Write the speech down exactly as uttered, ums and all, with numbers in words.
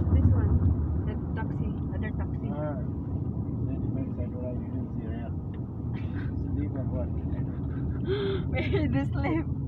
This one. The taxi. Other taxi. Ah. Then you make side right, you didn't see her. Sleep or what? Where did they sleep?